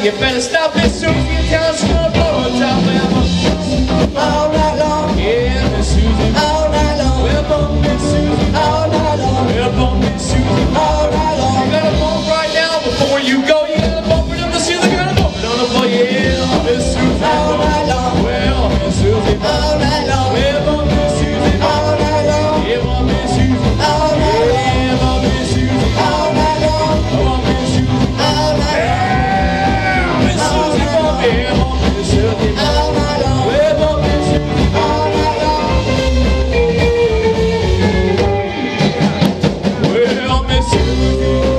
You better stop Miss Susie and tell us what blow top all night long. Yeah, Miss Susie, all night long. We're bump Miss Susie, all night long. We're bump Miss Susie, all night long. You gotta bump right now before you go. You gotta bump it on the ceiling, gotta bump it on the floor. Yeah, Miss Susie, all night long. Well, Miss Susie, all night long. We're bump Miss Susie, all night long. Yeah, bump Miss Susie, all night long. Yeah, bump Miss Susie, all night long. Bump Miss Susie, all night long. Miss Susie, bump it, bump Miss Susie, all night long. We're bump Miss Susie, all night long. Well, Miss Susie.